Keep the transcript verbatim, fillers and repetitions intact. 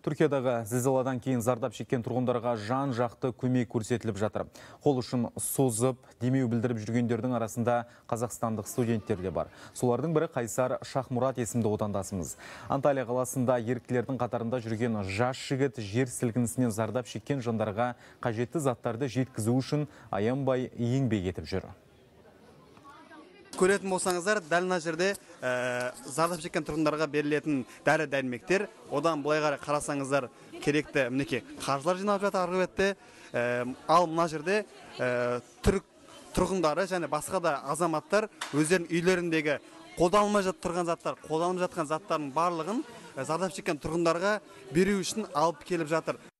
Түркиядағы зілзаладан кейін зардап шеккен тұрғындарға жан-жақты көмек көрсетіліп жатыр. Қол ұшын созып, демеу білдіріп жүргендердің арасында қазақстандық студенттер де бар. Солардың бірі Қайсар Шахмұрат есімді отандасымыз. Анталия қаласында еріктілердің қатарында жүрген жас жігіт жер сілкінісінен зардап шеккен жандарға қажетті заттарды жеткізу үшін аянбай еңбек етіп жүр. Көретін болсаңыздар, дәл мына жерде зардап шеккен тұрғындарға берілетін дәрі-дәрмектер, одан былай қарай қарасаңыздар, керекті мінекей қаржылар жиналып жатыр арғы бетте. Ал мына жерде түрік тұрғындары және басқа да азаматтар өздерінің үйлеріндегі қолданылмай жатқан заттар, қолданылып жатқан заттардың барлығын зардап шеккен тұрғындарға беру үшін алып келіп жатыр.